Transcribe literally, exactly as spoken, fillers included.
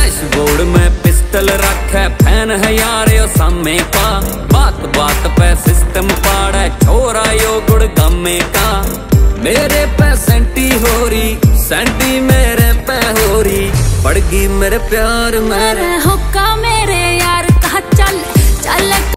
Dashboard में pistol रखे, fan है यार यो सामे का। बात बात पे सिस्टम पाड़ा, छोरा यो गुड़ गमे का। मेरे पे सेंटी हो रही, सेंटी मेरे पे हो रही, पड़गी मेरे प्यार मेरे हुक्का मेरे यार कहा चल चल।